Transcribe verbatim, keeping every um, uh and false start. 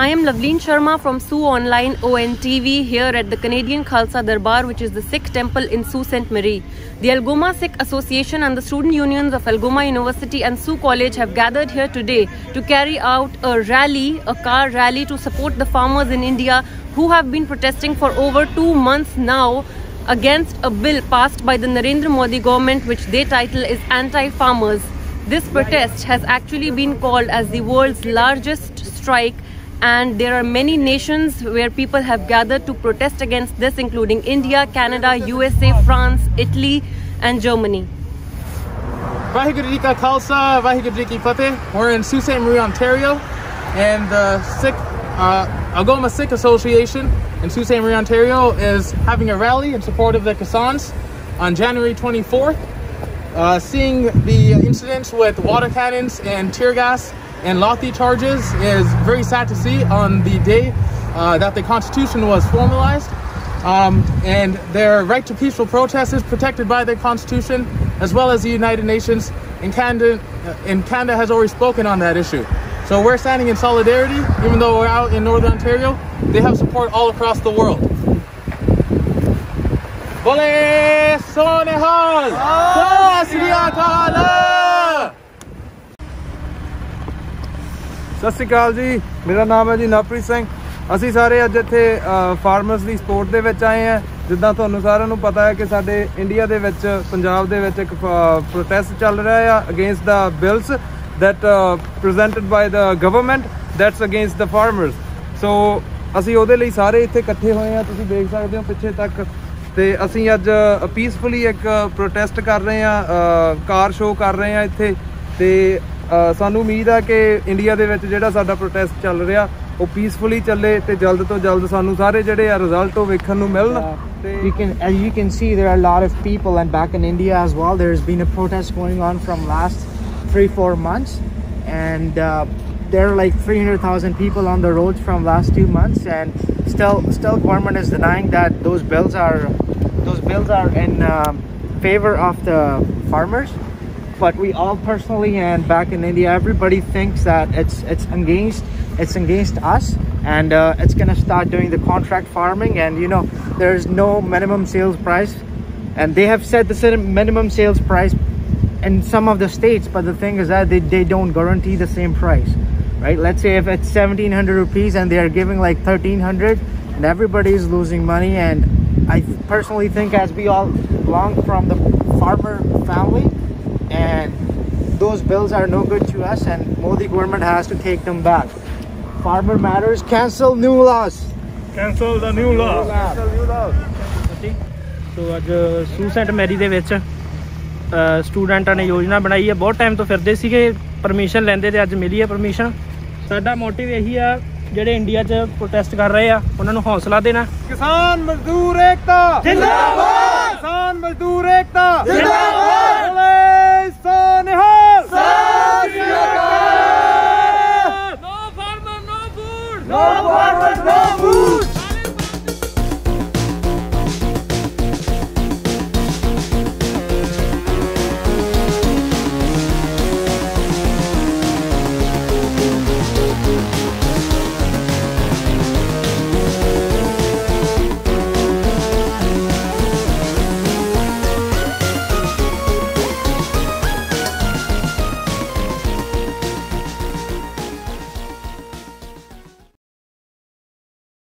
I am Lavleen Sharma from Sioux Online O N T V here at the Canadian Khalsa Darbar, which is the Sikh temple in Sioux Sainte Marie. The Algoma Sikh Association and the student unions of Algoma University and Sioux College have gathered here today to carry out a rally, a car rally to support the farmers in India who have been protesting for over two months now against a bill passed by the Narendra Modi government which they title is anti-farmers. This protest has actually been called as the world's largest strike, and there are many nations where people have gathered to protest against this, including India, Canada, U S A, France, Italy and Germany. Vaheguru Ji Ka Khalsa, Vaheguru Ji Ki Fateh. We're in Sault Ste. Marie, Ontario, and the Sikh, uh, Algoma Sikh Association in Sault Ste. Marie, Ontario is having a rally in support of the Kisans on January twenty-fourth. Uh, seeing the incidents with water cannons and tear gas and Lothi charges is very sad to see on the day uh, that the Constitution was formalized. Um, and their right to peaceful protest is protected by the Constitution as well as the United Nations, and Canada, and Canada has already spoken on that issue. So we're standing in solidarity, even though we're out in Northern Ontario. They have support all across the world. Bole Sonehal! Sri Akal! ਸਤਿ ਸ਼੍ਰੀ ਅਕਾਲ ਜੀ, ਮੇਰਾ ਨਾਮ ਹੈ ਜੀ ਨਵਪ੍ਰੀਤ ਸਿੰਘ। ਅਸੀਂ ਸਾਰੇ ਅੱਜ ਇੱਥੇ ਫਾਰਮਰਸ ਦੀ ਸਪੋਰਟ ਦੇ ਵਿੱਚ ਆਏ ਹਾਂ। ਜਿੱਦਾਂ ਤੁਹਾਨੂੰ ਸਾਰਿਆਂ ਨੂੰ ਪਤਾ ਹੈ ਕਿ ਸਾਡੇ ਇੰਡੀਆ ਦੇ ਵਿੱਚ ਪੰਜਾਬ ਦੇ ਵਿੱਚ ਇੱਕ ਪ੍ਰੋਟੈਸਟ ਚੱਲ ਰਿਹਾ ਆ against the bills that uh, presented by the government that's against the farmers. So ਅਸੀਂ ਉਹਦੇ ਲਈ ਸਾਰੇ ਇੱਥੇ ਇਕੱਠੇ ਹੋਏ ਆ, ਤੁਸੀਂ ਦੇਖ ਸਕਦੇ ਹੋ ਪਿੱਛੇ ਤੱਕ। ਤੇ ਅਸੀਂ ਅੱਜ ਪੀਸਫੁਲੀ ਇੱਕ ਪ੍ਰੋਟੈਸਟ ਕਰ ਰਹੇ ਆ, ਕਾਰ ਸ਼ੋਅ ਕਰ ਰਹੇ ਆ ਇੱਥੇ। ਤੇ ਸਾਨੂੰ ਉਮੀਦ ਆ ਕਿ ਇੰਡੀਆ ਦੇ ਵਿੱਚ ਜਿਹੜਾ ਸਾਡਾ ਪ੍ਰੋਟੈਸਟ ਚੱਲ ਰਿਹਾ ਉਹ ਪੀਸਫੁਲੀ ਚੱਲੇ ਤੇ ਜਲਦ ਤੋਂ ਜਲਦ ਸਾਨੂੰ ਸਾਰੇ ਜਿਹੜੇ ਆ ਰਿਜ਼ਲਟ ਉਹ ਵੇਖਣ ਨੂੰ ਮਿਲਣ। You can, as you can see, there are a lot of people, and back in India as well, there's been a protest going on from last three four months, and uh, there are like three hundred thousand people on the roads from last two months, and still still government is denying that those bills are those bills are in uh, favor of the farmers. But we all personally and back in India, everybody thinks that it's it's against it's against us, and uh, it's gonna start doing the contract farming, and you know there's no minimum sales price, and they have set the minimum sales price in some of the states, but the thing is that they, they don't guarantee the same price, right? Let's say if it's seventeen hundred rupees and they are giving like thirteen hundred, and everybody is losing money. And I personally think, as we all belong from the farmer family, and those bills are no good to us, and Modi government has to take them back. Farmer matters. Cancel new laws. Cancel the new laws. Cancel new laws. So ਅੱਜ Sault Ste. Marie ਦੇ ਵਿੱਚ ਸਟੂਡੈਂਟਾਂ ਨੇ ਯੋਜਨਾ ਬਣਾਈ ਹੈ। ਬਹੁਤ time ਤੋਂ ਫਿਰਦੇ ਸੀਗੇ, ਪਰਮਿਸ਼ਨ ਲੈਂਦੇ ਤੇ ਅੱਜ ਮਿਲੀ ਹੈ ਪਰਮਿਸ਼ਨ। ਸਾਡਾ ਮੋਟਿਵ ਇਹੀ ਆ, ਜਿਹੜੇ ਇੰਡੀਆ 'ਚ ਪ੍ਰੋਟੈਸਟ ਕਰ ਰਹੇ ਆ ਉਹਨਾਂ ਨੂੰ ਹੌਸਲਾ ਦੇਣਾ। ਕਿਸਾਨ ਮਜ਼ਦੂਰ ਏਕਤਾ ਜਿੰਦਾਬਾਦ, ਕਿਸਾਨ ਮਜ਼ਦੂਰ ਏਕਤਾ ਜਿੰਦਾਬਾਦ।